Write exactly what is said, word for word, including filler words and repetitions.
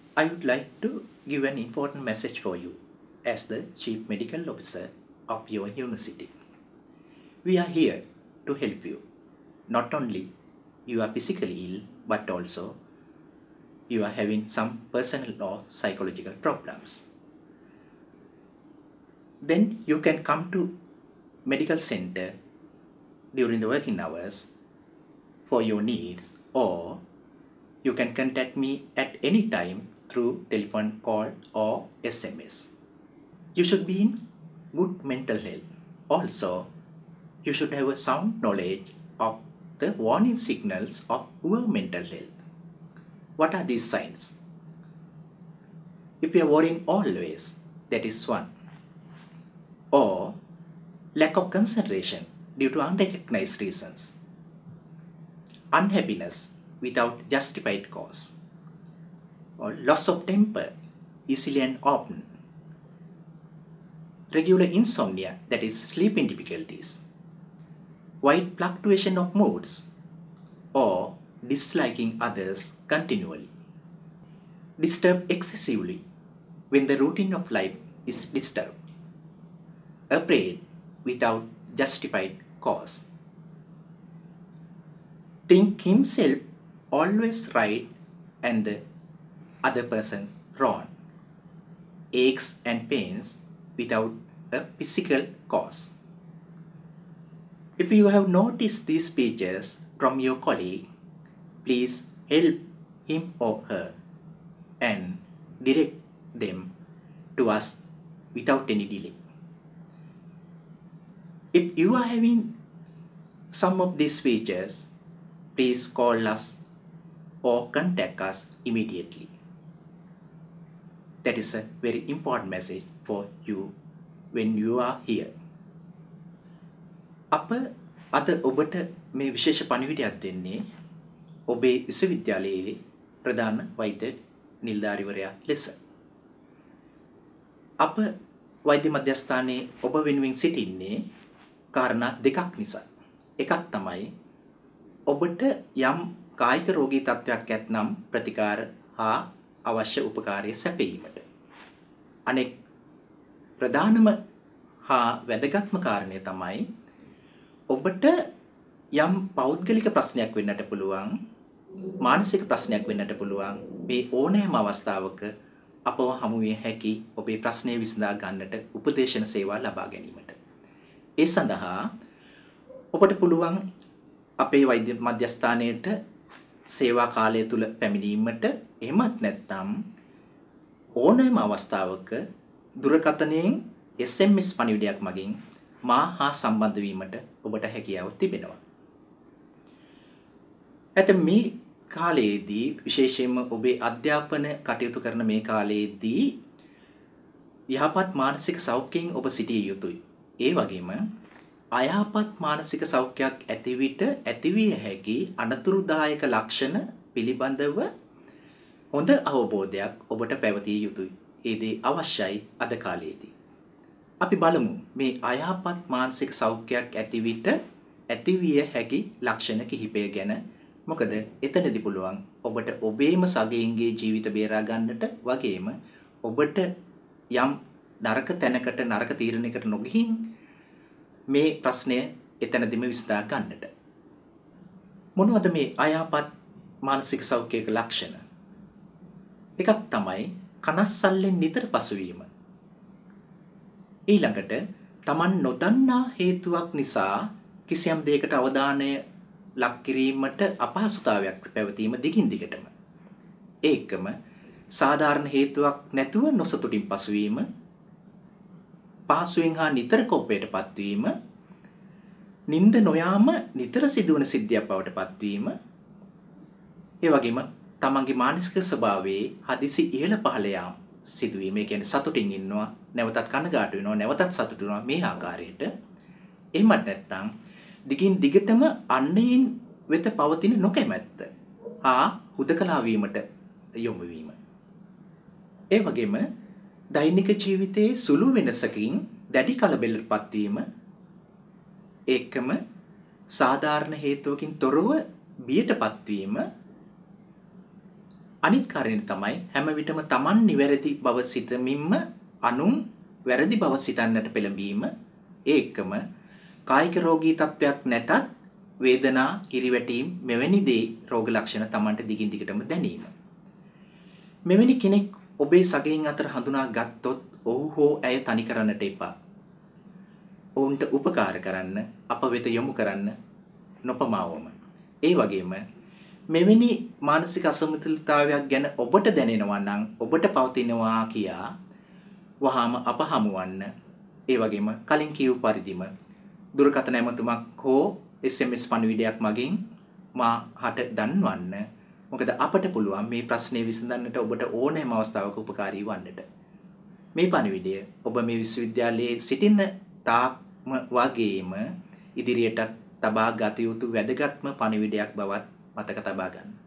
I would like to give an important message for you as the Chief Medical Officer of your university. We are here to help you. Not only you are physically ill, but also you are having some personal or psychological problems. Then you can come to medical center during the working hours for your needs, or you can contact me at any time through telephone call or S M S. You should be in good mental health. Also, you should have a sound knowledge of the warning signals of poor mental health. What are these signs? If you are worrying always, that is one. Or lack of concentration due to unrecognized reasons. Unhappiness without justified cause. Or loss of temper, easily and often. Regular insomnia, that is sleeping difficulties. Wide fluctuation of moods, or disliking others continually. Disturbed excessively when the routine of life is disturbed. Afraid without justified cause. Think himself always right and the other person's wrong. Aches and pains without a physical cause. If you have noticed these features from your colleague, please help him or her and direct them to us without any delay. If you are having some of these features, please call us or contact us immediately. That is a very important message for you when you are here. අප අද ඔබට මේ විශේෂ පණිවිඩයක් දෙන්නේ ඔබේ විශ්වවිද්‍යාලයේ ප්‍රධාන වෛද්‍ය නිලධාරිවරයා ලෙස. අප වෛද්‍ය මධ්‍යස්ථානයේ ඔබ වෙනුවෙන් සිටින්නේ කාරණා දෙකක් නිසා. එකක් තමයි ඔබට යම් කායික රෝගී තත්ත්වයක් ඇතනම් ප්‍රතිකාර හා අවශ්‍ය උපකාරය සැපයීමට. අනෙක් ප්‍රධානම හා වැදගත්ම කාරණය තමයි ඔබට යම් පෞද්ගලික ප්‍රශ්නයක් වෙන්නට පුළුවන්, මානසික ප්‍රශ්නයක් වෙන්නට පුළුවන්. මේ ඕනෑම අවස්ථාවක අපව හමු විය හැකි ඔබේ ප්‍රශ්නය විසඳා ගන්නට උපදේශන සේවා ලබා ගැනීමට. ඒ සඳහා ඔබට පුළුවන් අපේ වෛද්‍ය මධ්‍යස්ථානයට සේවා කාලය තුල පැමිණීමට, එහෙමත් නැත්නම් ඕනෑම අවස්ථාවක දුරකථනයෙන් S M S පණිවිඩයක් මගින් මා හා සම්බන්ධ වීමට ඔබට හැකියාව තිබෙනවා. ඇතැම් මේ කාලයේදී විශේෂයෙන්ම ඔබේ අධ්‍යාපන කටයුතු කරන මේ කාලයේදී යහපත් මානසික සෞඛ්‍යයෙන් ඔබ සිටිය යුතුයි. ඒ වගේම අයහපත් මානසික සෞඛ්‍යයක් ඇති විට ඇතිවිය හැකි අනතුරුදායක ලක්ෂණ පිළිබඳව හොඳ අවබෝධයක් ඔබට පැවතිය යුතුයි. ඒ දේ අවශ්‍යයි අද කාලයේදී. අපි බලමු මේ අයහපත් මානසික සෞඛ්‍යයක් ඇති විට ඇතිවිය හැකි ලක්ෂණ කිහිපය ගැන. මොකද එතනදී පුළුවන් ඔබට ඔබේම සගයින්ගේ ජීවිත බේරා ගන්නට, වගේම ඔබට යම් නරක තැනකට නරක තීරණයකට නොගිහින් මේ ප්‍රශ්නය එතනදිම විසඳා ගන්නට. මොනවද මේ අයහපත් මානසික සෞඛ්‍යයක ලක්ෂණ? එකක් තමයි කනස්සල්ලෙන් නිතර පසුවීම. ඊළඟට Taman නොදන්නා හේතුවක් නිසා කිසියම් දෙයකට අවධානය ලක් කිරීමට අපහසුතාවයක් පැවතීම දිගින් දිගටම. ඒකම සාධාරණ හේතුවක් නැතුව නොසතුටින් පසුවීම, පහසුවෙන් හා නිතර කෝපයට පත්වීම, නිින්ද නොයාම නිතර සිදුවන සිද්ධියක් බවට පත්වීම, ඒ වගේම තමන්ගේ මානසික ස්වභාවයේ හදිසි ඉහළ පහළ යාම සිදුවීම. ඒ කියන්නේ සතුටින් ඉන්නවා, නැවතත් කනගාටු වෙනවා, නැවතත් සතුටු වෙනවා, මේ ආකාරයට. එහෙමත් නැත්නම් දිගින් දිගටම අන්නයින් වෙත පවතින නොකැමැත්ත හා හුදකලා වීමට යොමු වීම. ඒ වගේම දෛනික ජීවිතයේ සුළු වෙනසකින් දැඩි කලබලයටපත් වීම, ඒකම සාධාරණ හේතුවකින් තොරව බියටපත් වීම, අනිත් කාරණේ තමයි හැම විටම Taman නිවැරදි බව සිතමින්ම අනුන් වැරදි බව සිතන්නට පෙළඹීම. ඒ එක්කම කායික රෝගී තත්වයක් නැතත් වේදනා, හිරිවැටීම් මෙවැනි දේ රෝග ලක්ෂණ Tamanට දිගින් දිගටම දැනීම. මෙවැනි කෙනෙක් ඔබේ සගයින් අතර හඳුනා ගත්තොත් ඔහු හෝ ඇය තනි කරන්නට එපා. ඔවුන්ට උපකාර කරන්න, අප වෙත යොමු කරන්න නොපමාවම. ඒ වගේම මෙවැනි මානසික අසමතුලිතතාවයක් ගැන ඔබට දැනෙනවා නම් ඔබට පවතිනවා කියා වහාම අප හමුවන්න. ඒ වගේම කලින් කියූ පරිදිම දුරකථන ඇමතුමක් හෝ එස් එම් එස් පණිවිඩයක් මගින් මා හට දන්වන්න. මොකද අපට පුළුවන් මේ ප්‍රශ්නේ විසඳන්නට ඔබට ඕනෑම අවස්ථාවක උපකාරී වන්නට. මේ පණිවිඩය ඔබ මේ විශ්වවිද්‍යාලයේ සිටින තාක්ම වගේම ඉදිරියට තබා ගත යුතු වැදගත්ම පණිවිඩයක් බවත් මතක තබා ගන්න.